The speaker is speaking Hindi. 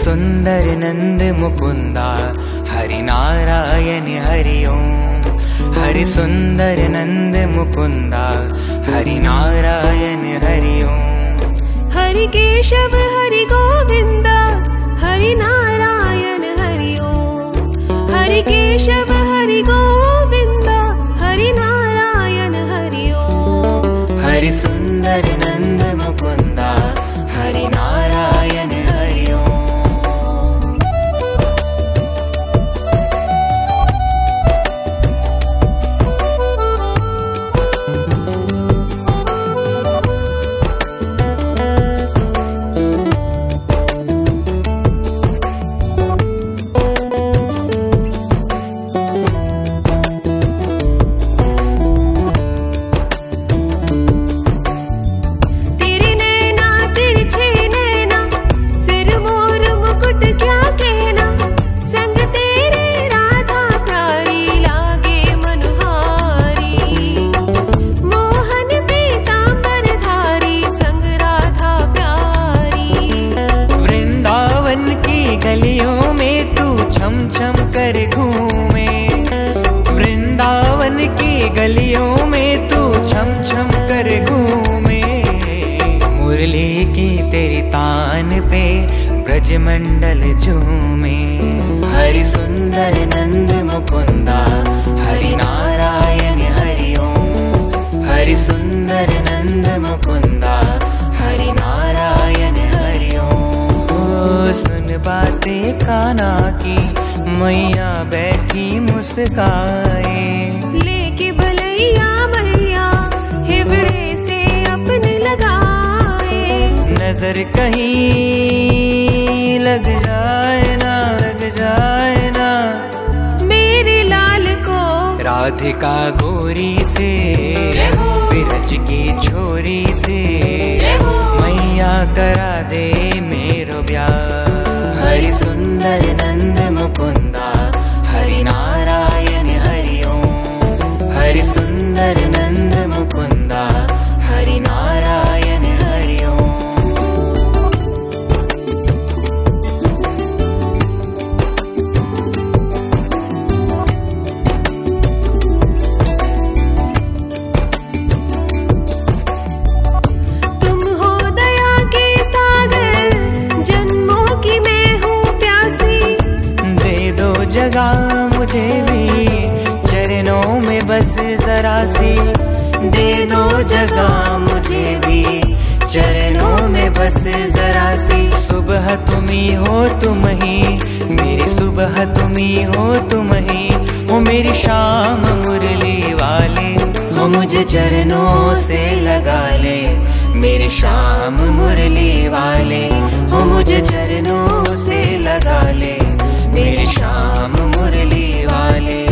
सुंदर नंद मुकुंदा हरि नारायण हरि ओम। हरि सुंदर नंद मुकुंदा हरि नारायण हरि ओम। हरि केशव हरि गोविंदा हरि नारायण हरि ओम। हरि केशव हरि गोविंदा हरि नारायण हरि ओम। हरि सुंदर नंद मुकुंदा हरि नारायण हरि ओम। गलियों में तू छम छम कर घूमे, वृंदावन की गलियों में तू छम छम कर घूमे। मुरली की तेरी तान पे ब्रजमंडल झूमे। हरि सुंदर नंद मुकुंदा हरि नारायण हरि ओम। हरि सुंदर नंद मुकुंदा हरि नारायण हरि ओम। सुन बातें कान्हा की मैया बैठी मुस्काए, लेके भलैया मैया हिबड़े से अपने लगाए। नजर कहीं लग जाए ना मेरे लाल को राधिका गोरी से, विरज की छोरी से मैया करा दे मेरो ब्याह। हरि सुंदर नंद मुकुंदा हरि नारायण हरि ओम। हरि सुंदर नंद मुकुंदा हरि नारायण हरि ओम। जगह मुझे भी चरणों में बस जरा सी, दे दो जगह मुझे भी चरणों में बस जरा सी। सुबह तुम ही हो तुम ही मेरी, सुबह तुम ही हो तुम ही हो मेरी शाम मुरली वाले। हो मुझे चरणों से लगा ले मेरे शाम मुरली वाले। हो मुझे चरणों से लगा ले मेरे शाम मुरली वाले।